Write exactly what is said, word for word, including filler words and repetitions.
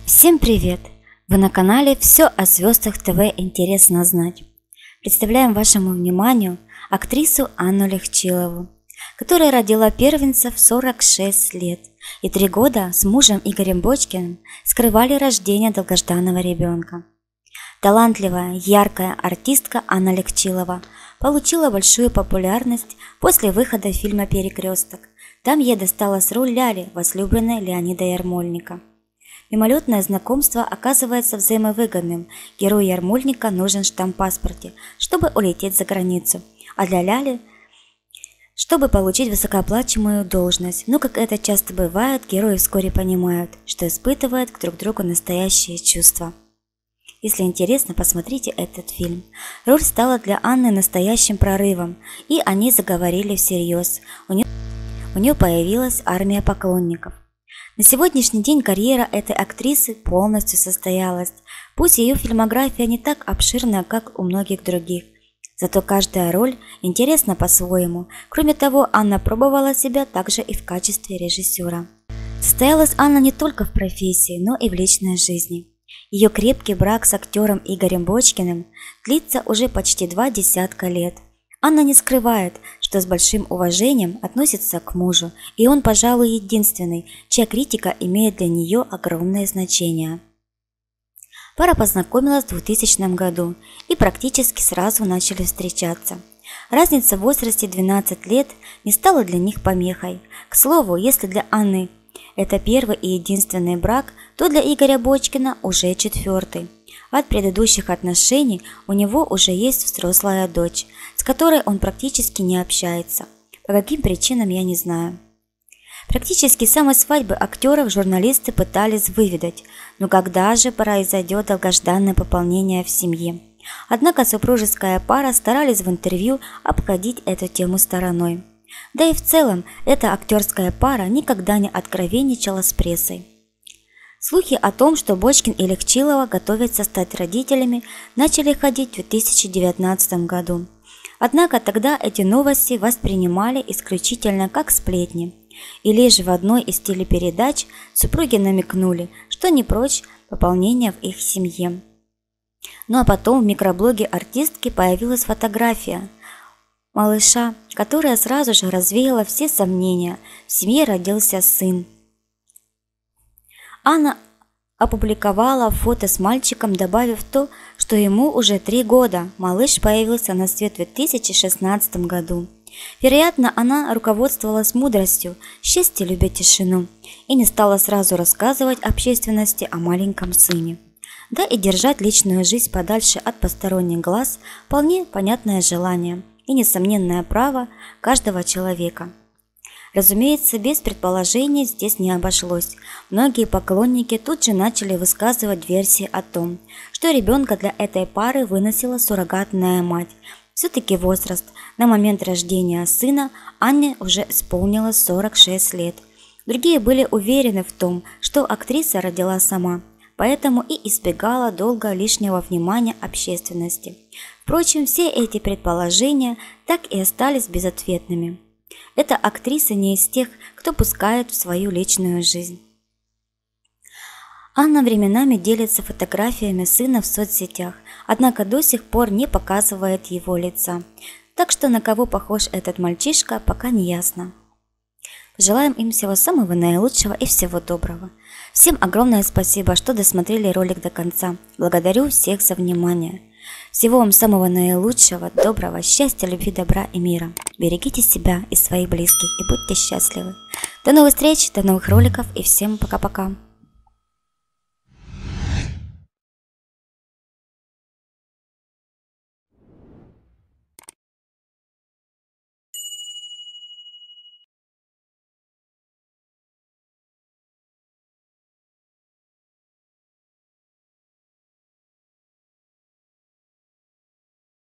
Всем привет! Вы на канале «Все о звездах ТВ интересно знать». Представляем вашему вниманию актрису Анну Лехчилову, которая родила первенца в сорок шесть лет и три года с мужем Игорем Бочкиным скрывали рождение долгожданного ребенка. Талантливая, яркая артистка Анна Лехчилова получила большую популярность после выхода фильма «Перекресток». Там ей досталась роль Ляли, возлюбленной Леонида Ярмольника. Мимолетное знакомство оказывается взаимовыгодным. Герою Ярмольника нужен штамп в паспорте, чтобы улететь за границу, а для Ляли – чтобы получить высокооплачиваемую должность. Но, как это часто бывает, герои вскоре понимают, что испытывают к друг другу настоящие чувства. Если интересно, посмотрите этот фильм. Роль стала для Анны настоящим прорывом, и они заговорили всерьез. У нее, у нее появилась армия поклонников. На сегодняшний день карьера этой актрисы полностью состоялась, пусть ее фильмография не так обширна, как у многих других. Зато каждая роль интересна по-своему. Кроме того, Анна пробовала себя также и в качестве режиссера. Состоялась Анна не только в профессии, но и в личной жизни. Ее крепкий брак с актером Игорем Бочкиным длится уже почти два десятка лет. Анна не скрывает, что с большим уважением относится к мужу, и он, пожалуй, единственный, чья критика имеет для нее огромное значение. Пара познакомилась в двухтысячном году и практически сразу начали встречаться. Разница в возрасте двенадцать лет не стала для них помехой. К слову, если для Анны это первый и единственный брак, то для Игоря Бочкина уже четвертый. От предыдущих отношений у него уже есть взрослая дочь, с которой он практически не общается. По каким причинам, я не знаю. Практически с самой свадьбы актеров журналисты пытались выведать, но когда же произойдет долгожданное пополнение в семье. Однако супружеская пара старались в интервью обходить эту тему стороной. Да и в целом эта актерская пара никогда не откровенничала с прессой. Слухи о том, что Бочкин и Лехчилова готовятся стать родителями, начали ходить в две тысячи девятнадцатом году. Однако тогда эти новости воспринимали исключительно как сплетни. И лишь в одной из телепередач супруги намекнули, что не прочь пополнения в их семье. Ну а потом в микроблоге артистки появилась фотография малыша, которая сразу же развеяла все сомнения. В семье родился сын. Анна опубликовала фото с мальчиком, добавив то, что ему уже три года. Малыш появился на свет в две тысячи шестнадцатом году. Вероятно, она руководствовалась мудростью «счастье любит тишину» и не стала сразу рассказывать общественности о маленьком сыне. Да и держать личную жизнь подальше от посторонних глаз – вполне понятное желание и несомненное право каждого человека. Разумеется, без предположений здесь не обошлось. Многие поклонники тут же начали высказывать версии о том, что ребенка для этой пары выносила суррогатная мать. Все-таки возраст. На момент рождения сына Анне уже исполнилось сорок шесть лет. Другие были уверены в том, что актриса родила сама, поэтому и избегала долго лишнего внимания общественности. Впрочем, все эти предположения так и остались безответными. Эта актриса не из тех, кто пускает в свою личную жизнь. Анна временами делится фотографиями сына в соцсетях, однако до сих пор не показывает его лица. Так что на кого похож этот мальчишка, пока не ясно. Желаем им всего самого наилучшего и всего доброго. Всем огромное спасибо, что досмотрели ролик до конца. Благодарю всех за внимание. Всего вам самого наилучшего, доброго, счастья, любви, добра и мира. Берегите себя и своих близких и будьте счастливы. До новых встреч, до новых роликов и всем пока-пока.